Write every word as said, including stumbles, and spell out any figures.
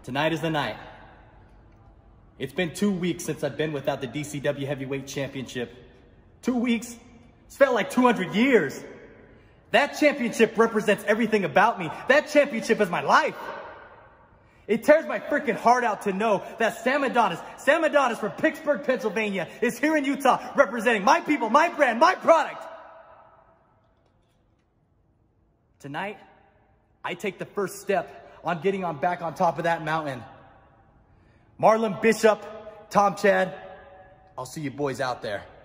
Tonight is the night. It's been two weeks since I've been without the D C W Heavyweight Championship. Two weeks? It's felt like two hundred years. That championship represents everything about me. That championship is my life. It tears my freaking heart out to know that Sam Adonis, Sam Adonis from Pittsburgh, Pennsylvania, is here in Utah representing my people, my brand, my product. Tonight, I take the first step on getting on back on top of that mountain. Marlon Bishop, Tom Chad, I'll see you boys out there.